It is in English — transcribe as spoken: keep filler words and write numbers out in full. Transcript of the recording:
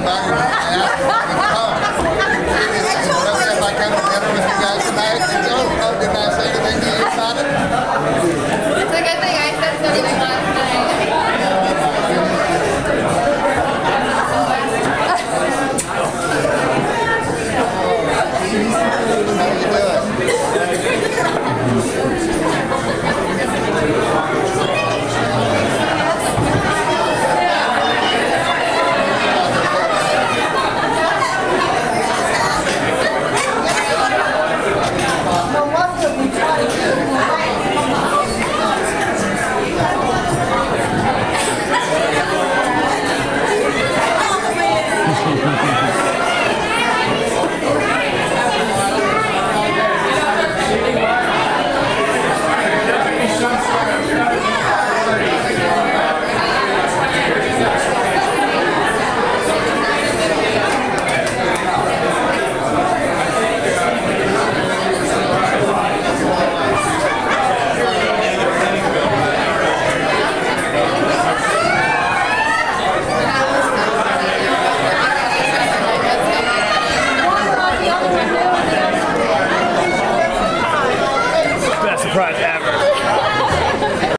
everybody. And ask them to come. If I come to dinner with you guys tonight, you know, didn't I say anything to you about it? It's a good thing I said something last night.